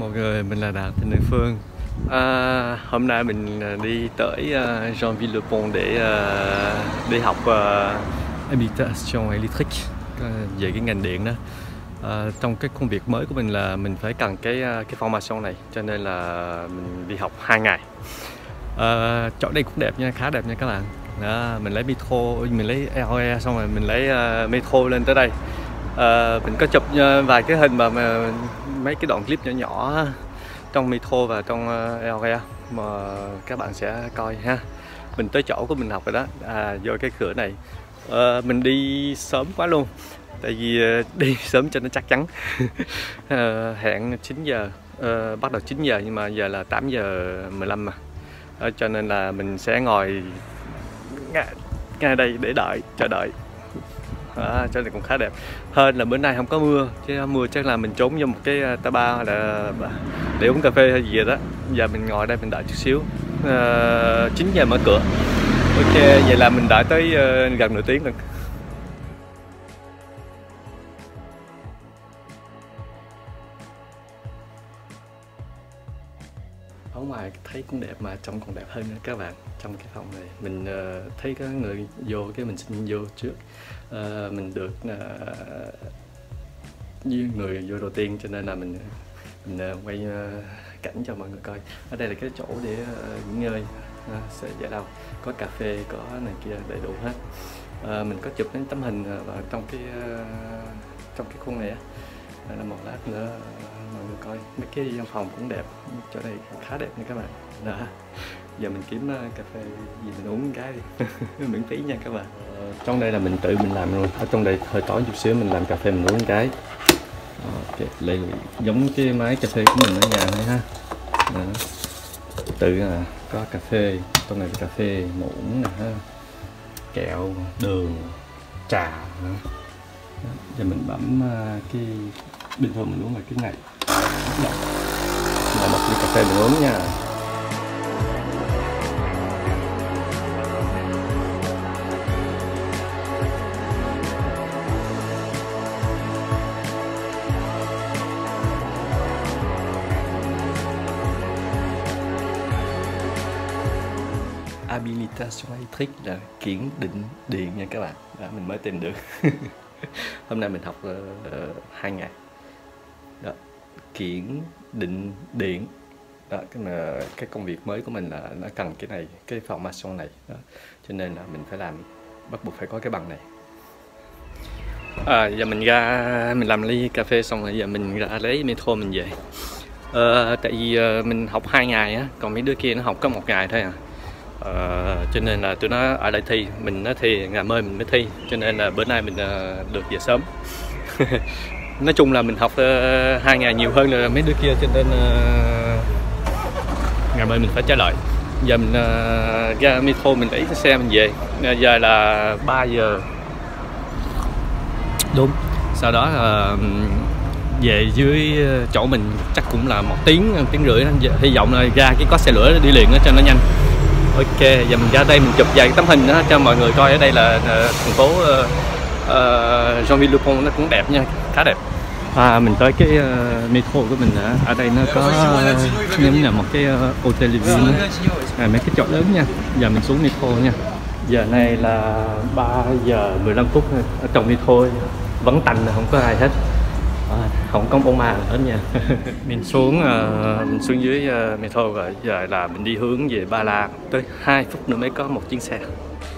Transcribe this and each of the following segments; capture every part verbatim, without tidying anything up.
mọi người, mình là Đạt Tình Đơn Phương. À, hôm nay mình đi tới uh, Joinville-le-Pont để uh, đi học uh, habitation électrique uh, về cái ngành điện đó. Uh, trong cái công việc mới của mình là mình phải cần cái uh, cái formation này, cho nên là mình đi học hai ngày. Uh, chỗ đây cũng đẹp nha, khá đẹp nha các bạn. Đó, mình lấy metro, mình lấy e o e xong rồi mình lấy uh, metro lên tới đây. Uh, mình có chụp uh, vài cái hình mà, mà mấy cái đoạn clip nhỏ nhỏ trong metro và trong uh, e o e mà các bạn sẽ coi ha. Mình tới chỗ của mình học rồi đó, à, vô cái cửa này. Uh, mình đi sớm quá luôn, tại vì uh, đi sớm cho nó chắc chắn. uh, hẹn chín giờ, uh, bắt đầu chín giờ nhưng mà giờ là tám giờ mười lăm mà. Uh, cho nên là mình sẽ ngồi ngay, ngay đây để đợi, chờ đợi. À, cho nên cũng khá đẹp. Hơn là bữa nay không có mưa, chứ mưa chắc là mình trốn vô một cái ta bar hay là để uống cà phê hay gì đó. Giờ mình ngồi đây mình đợi chút xíu. À, chín giờ mở cửa. Ok, vậy là mình đợi tới uh, gần nửa tiếng rồi. Ở ngoài thấy cũng đẹp mà trong còn đẹp hơn nữa các bạn. Trong cái phòng này mình uh, thấy có người vô cái mình xin vô trước. Uh, mình được uh, với người vô đầu tiên, cho nên là mình mình uh, quay uh, cảnh cho mọi người coi. Ở đây là cái chỗ để uh, nghỉ ngơi, uh, sẽ giải đâu có cà phê, có này kia đầy đủ hết. Uh, mình có chụp những tấm hình uh, vào trong cái uh, trong cái khuôn này á. Đây là một lát nữa uh, mọi người coi. Mấy cái văn phòng cũng đẹp, chỗ đây khá đẹp nha các bạn. Đó. Giờ mình kiếm uh, cà phê gì mình uống cái đi. Miễn phí nha các bạn. Uh, trong đây là mình tự mình làm luôn. Ở trong đây hơi tối chút xíu mình làm cà phê mình uống cái. Ok, lấy giống cái máy cà phê của mình ở nhà này ha. Đó. Tự uh, có cà phê, trong này cà phê muỗng nè ha, kẹo, đường, trà. Đó. Giờ mình bấm uh, cái bình thường mình uống là cái này. Là một ly cà phê mình uống nha. Habilitation électrique là kiểm định điện nha các bạn. Đó, mình mới tìm được. Hôm nay mình học uh, hai ngày. Đó, kiểm định điện. Đó, cái mà cái công việc mới của mình là nó cần cái này, cái formation này. Đó, cho nên là mình phải làm, bắt buộc phải có cái bằng này. À, giờ mình ra mình làm ly cà phê xong rồi giờ mình ra lấy metro mình về. À, tại vì uh, mình học hai ngày á, còn mấy đứa kia nó học có một ngày thôi à. Uh, cho nên là tụi nó ở đây thi, mình nó thi ngày mới mình mới thi, cho nên là bữa nay mình uh, được về sớm. Nói chung là mình học uh, hai ngày nhiều hơn là mấy đứa kia, cho nên uh, ngày mai mình phải trả lời. Giờ mình uh, ra metro mình lấy cái xe mình về. Uh, giờ là ba giờ đúng, sau đó uh, về dưới chỗ mình chắc cũng là một tiếng tiếng rưỡi. Hy vọng là ra cái có xe lửa đi liền đó cho nó nhanh. Ok, giờ mình ra đây mình chụp vài tấm hình đó cho mọi người coi. Ở đây là uh, thành phố uh, uh, Joinville-le-Pont, nó cũng đẹp nha, khá đẹp. À, mình tới cái uh, metro của mình đã. Ở đây nó có uh, giống như là một cái uh, hotel living đó. À, mấy cái chỗ lớn nha. Giờ mình xuống metro nha. Giờ này là ba giờ mười lăm phút. Ở trong metro vẫn tành, không có ai hết. À, không có bóng ma hết nha. Mình xuống uh, mình xuống dưới uh, metro rồi. Giờ là mình đi hướng về Ba La, tới hai phút nữa mới có một chuyến xe.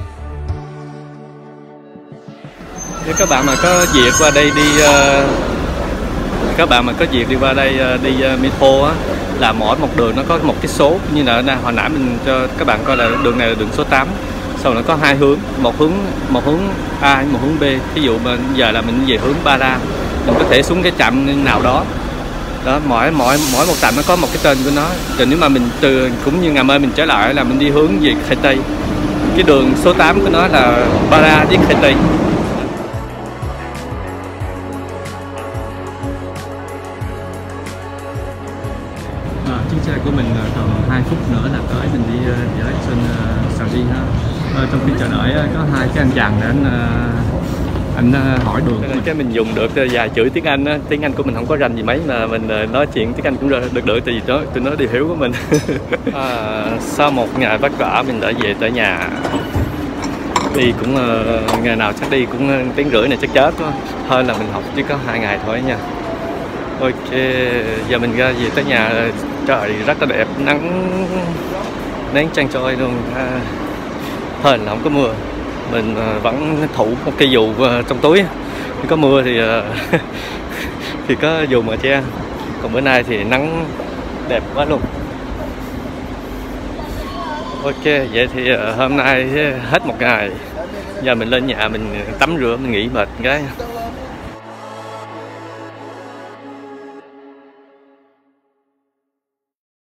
Nếu các bạn mà có dịp qua đây đi uh, các bạn mà có dịp đi qua đây uh, đi uh, metro á, là mỗi một đường nó có một cái số, như là hồi nãy mình cho các bạn coi là đường này là đường số tám. Sau nó có hai hướng, một hướng một hướng A, một hướng B. Ví dụ mà giờ là mình về hướng Ba La, mình có thể xuống cái trạm nào đó. Đó, mỗi mỗi mỗi một trạm nó có một cái tên của nó. Rồi nếu mà mình từ cũng như ngày mai mình trở lại là mình đi hướng về Khai Tây. Cái đường số tám của nó là Ba La với Khai Tây. À, chuyến xe của mình còn hai phút nữa là tới mình đi với trên uh, Saudi ha. À, trong khi chờ đợi có hai cái anh chàng để anh uh, anh uh, hỏi đường. Nên cái mình dùng được vài chữ tiếng Anh á, tiếng Anh của mình không có rành gì mấy mà mình nói chuyện tiếng Anh cũng được được tại vì đó tụi nó đều hiểu của mình. À, sau một ngày vất vả mình đã về tới nhà. Đi cũng uh, ngày nào chắc đi cũng uh, tiếng rưỡi này chắc chết quá. Hơn là mình học chỉ có hai ngày thôi nha. Ok, giờ mình ra về tới nhà, trời rất là đẹp, nắng nắng chang choi luôn. À, hên là không có mưa, mình uh, vẫn thủ một cây dù uh, trong túi. Nếu có mưa thì uh, thì có dù mà che. Còn bữa nay thì nắng đẹp quá luôn. Ok, vậy thì uh, hôm nay hết một ngày. Giờ mình lên nhà mình tắm rửa, mình nghỉ mệt cái